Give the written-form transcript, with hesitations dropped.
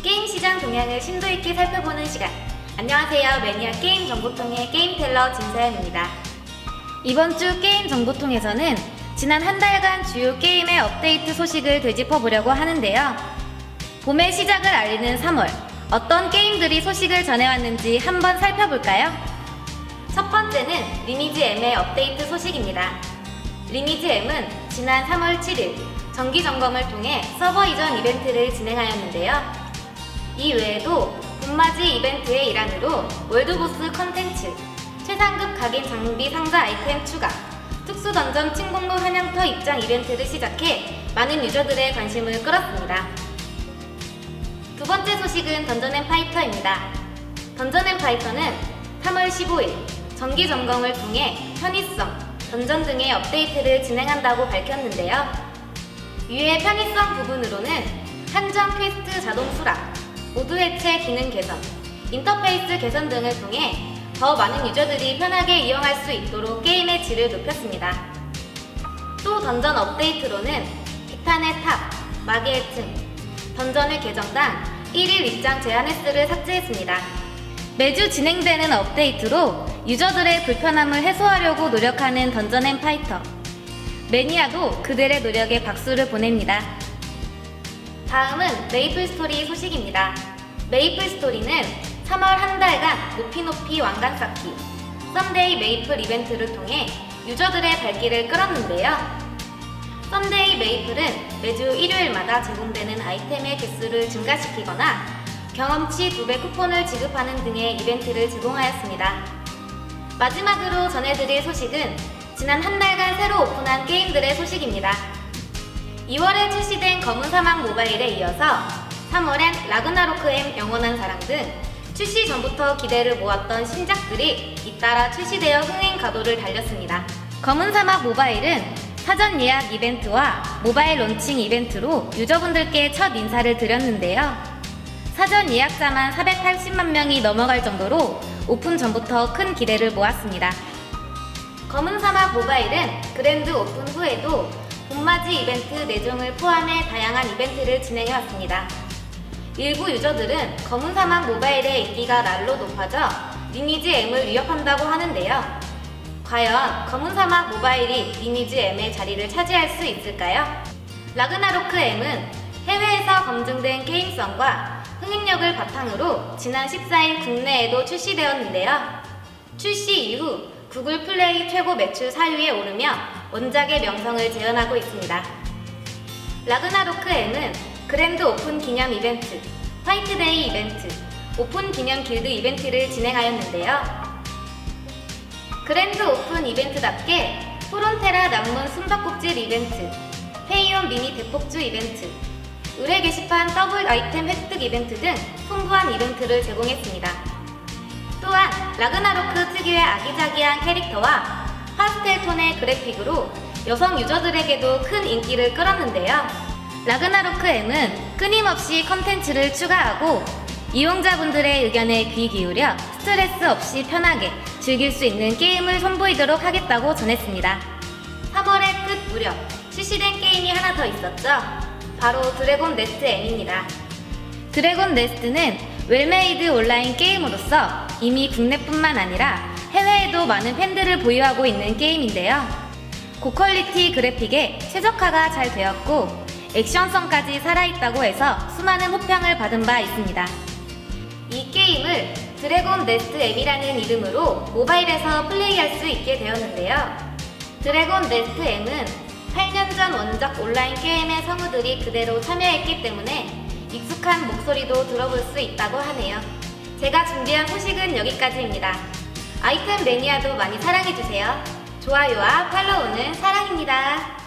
게임 시장 동향을 심도 있게 살펴보는 시간. 안녕하세요. 매니아 게임 정보통의 게임텔러 진서연입니다. 이번 주 게임 정보통에서는 지난 한 달간 주요 게임의 업데이트 소식을 되짚어보려고 하는데요. 봄의 시작을 알리는 3월, 어떤 게임들이 소식을 전해왔는지 한번 살펴볼까요? 첫 번째는 리니지 M의 업데이트 소식입니다. 리니지 M은 지난 3월 7일 정기 점검을 통해 서버 이전 이벤트를 진행하였는데요. 이 외에도 봄맞이 이벤트의 일환으로 월드보스 컨텐츠, 최상급 각인 장비 상자 아이템 추가, 특수 던전 침공로 사냥터 입장 이벤트를 시작해 많은 유저들의 관심을 끌었습니다. 두 번째 소식은 던전앤파이터입니다. 던전앤파이터는 3월 15일 정기 점검을 통해 편의성, 던전 등의 업데이트를 진행한다고 밝혔는데요. 이외 편의성 부분으로는 한정 퀘스트 자동 수락, 모드 해체 기능 개선, 인터페이스 개선 등을 통해 더 많은 유저들이 편하게 이용할 수 있도록 게임의 질을 높였습니다. 또 던전 업데이트로는 비탄의 탑, 마계의 층, 던전의 계정당 1일 입장 제한 횟수를 삭제했습니다. 매주 진행되는 업데이트로 유저들의 불편함을 해소하려고 노력하는 던전앤파이터. 매니아도 그들의 노력에 박수를 보냅니다. 다음은 메이플스토리 소식입니다. 메이플스토리는 3월 한 달간 높이 왕관 쌓기, 썬데이 메이플 이벤트를 통해 유저들의 발길을 끌었는데요. 썬데이 메이플은 매주 일요일마다 제공되는 아이템의 개수를 증가시키거나 경험치 2배 쿠폰을 지급하는 등의 이벤트를 제공하였습니다. 마지막으로 전해드릴 소식은 지난 한 달간 새로 오픈한 게임들의 소식입니다. 2월에 출시된 검은 사막 모바일에 이어서 3월엔 라그나로크 M 영원한 사랑 등 출시 전부터 기대를 모았던 신작들이 잇따라 출시되어 흥행 가도를 달렸습니다. 검은 사막 모바일은 사전 예약 이벤트와 모바일 론칭 이벤트로 유저분들께 첫 인사를 드렸는데요. 사전 예약자만 480만 명이 넘어갈 정도로 오픈 전부터 큰 기대를 모았습니다. 검은 사막 모바일은 그랜드 오픈 후에도 봄맞이 이벤트 4종을 포함해 다양한 이벤트를 진행해왔습니다. 일부 유저들은 검은 사막 모바일의 인기가 날로 높아져 리니지 M을 위협한다고 하는데요. 과연 검은 사막 모바일이 리니지 M의 자리를 차지할 수 있을까요? 라그나로크 M은 해외에서 검증된 게임성과 흥행력을 바탕으로 지난 14일 국내에도 출시되었는데요. 출시 이후 구글 플레이 최고 매출 4위에 오르며 원작의 명성을 재현하고 있습니다. 라그나로크 M은 그랜드 오픈 기념 이벤트, 화이트데이 이벤트, 오픈 기념 길드 이벤트를 진행하였는데요. 그랜드 오픈 이벤트답게 포론테라 남문 숨바꼭질 이벤트, 페이온 미니 대폭주 이벤트, 의뢰 게시판 더블 아이템 획득 이벤트 등 풍부한 이벤트를 제공했습니다. 또한 라그나로크 특유의 아기자기한 캐릭터와 파스텔 톤의 그래픽으로 여성 유저들에게도 큰 인기를 끌었는데요. 라그나로크 M은 끊임없이 컨텐츠를 추가하고 이용자분들의 의견에 귀 기울여 스트레스 없이 편하게 즐길 수 있는 게임을 선보이도록 하겠다고 전했습니다. 3월의 끝 무렵 출시된 게임이 하나 더 있었죠. 바로 드래곤 네스트 M입니다. 드래곤 네스트는 웰메이드 온라인 게임으로서 이미 국내뿐만 아니라 해외에도 많은 팬들을 보유하고 있는 게임인데요. 고퀄리티 그래픽에 최적화가 잘 되었고 액션성까지 살아있다고 해서 수많은 호평을 받은 바 있습니다. 이 게임을 드래곤 네스트 M이라는 이름으로 모바일에서 플레이할 수 있게 되었는데요. 드래곤 네스트 M은 8년 전 원작 온라인 게임의 성우들이 그대로 참여했기 때문에 익숙한 목소리도 들어볼 수 있다고 하네요. 제가 준비한 소식은 여기까지입니다. 아이템 매니아도 많이 사랑해주세요. 좋아요와 팔로우는 사랑입니다.